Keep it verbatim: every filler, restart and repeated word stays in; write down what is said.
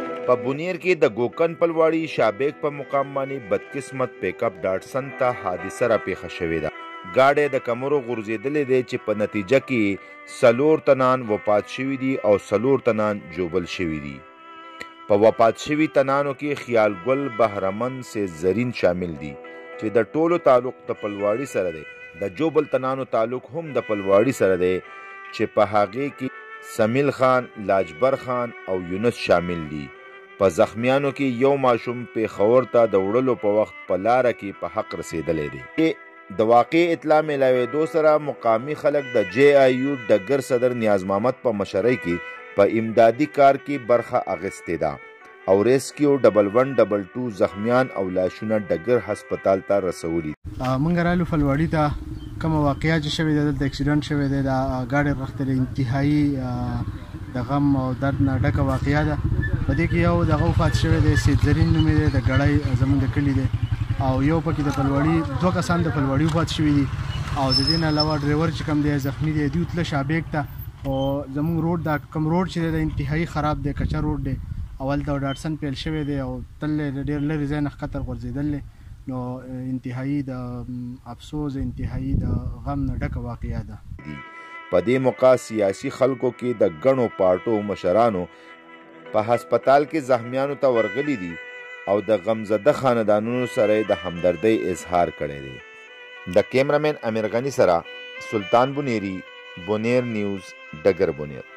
په بونیر کې د ګوکن پلواړي شابیک په مقام باندې بدقسمت پیک اپ ډاټسن ته حادثه راپېښه شوې ده. ګاډی د کمرو غورځېدلی دی چې په نتیجه کې څلور تنان وفات شوي دي او څلور تنان ژوبل شوي دي. په وفات شوي تنانو کې خیال ګل بهرمن سے زرین شامل دي چې د ټولو تعلق د پلواړي سره دی. د ژوبل تنانو تعلق هم د پلواړي سره دی چې په هغې کې سمیل خان، لاجبر خان او یونس شامل دي. په زخمیانو کې یو ماشوم پېښور ته د وړلو په وخت په لاره کې په حق رسېدلی دی. د واقع اطلاع میلاوېدو سره مقامي خلک د جے آی یو ډګر صدر نیاز محمد په مشرۍ کې په امدادي کار کې برخه اخیستې ده او ریسکیو ډبل ون ډبل ټو زخمیان او لاشونه ډګر هسپتال ته رسولي. موږ رالو فلواړي ته کومه واقعه چې شوې ده، دلته اکسیډنټ شوی دی، د ګاډۍ غښتلې انتهایي د غم او درد نه ډکه واقعه ده. په دې کې یو دغه وفات شوی دی، سید زرین نوم یې دی، د ګړی زموږ د کلي دی، او یو پکې د پلواړي دوه کسان د پلواړي وفات شوي دي، او د دې نه علاوه ډریور چې کوم دی زخمي دی. دوی تله شابیک ته، او زموږ روډ دا کوم روډ چې دی د انتهایي خراب دی، کچه روډ دی، اول د ډاټسن پیل شوی دی او تل ډېر لرې ځای نه ښکته غورځېدل دی. نو انتهایي د افسوس، انتهایي د غم نه ډکه واقعه ده. په دې موقع سیاسي خلکو کې د ګڼو پارټو مشرانو په هسپتال کې زخمیانو ته ورغلي دي او د غمزده خاندانونو سره د همدردۍ اظهار کړی دی. د کیمرامین امیر غني سره سلطان بونیری، بونیر نیوز، ډګر بونیر.